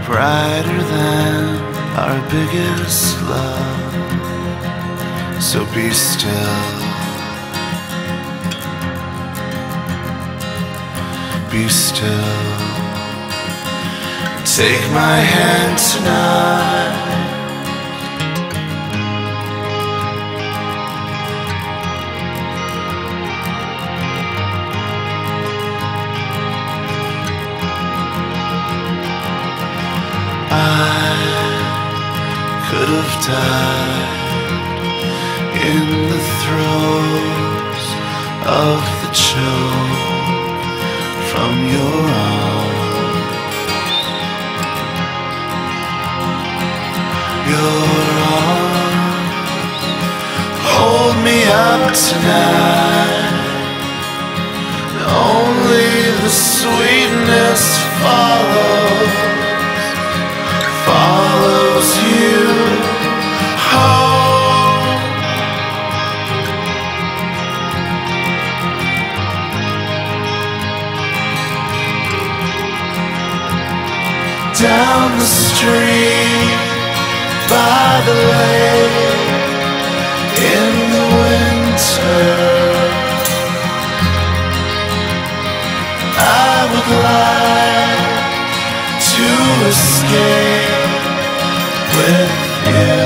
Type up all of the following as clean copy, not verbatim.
brighter than our biggest love. So be still, be still. Take my hand tonight. I could have died in the throes of the choke from your arms. Your arms hold me up tonight. Only the sweetness follows you home. Down the street, by the lake, in the winter, I would like to escape with you.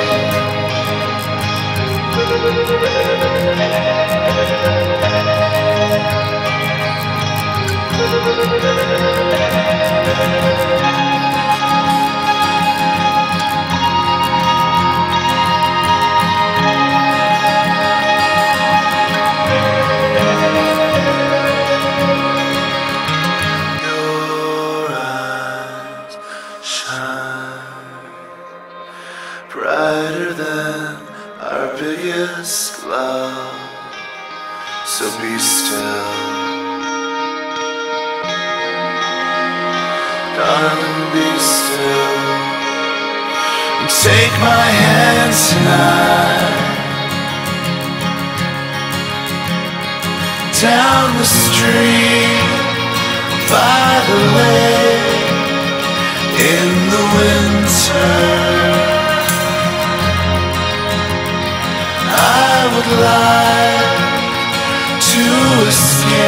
Your eyes shine brighter than our biggest love. So be still, darling, be still. And take my hand tonight. Down the street, by the lake, in the winter, I would like to escape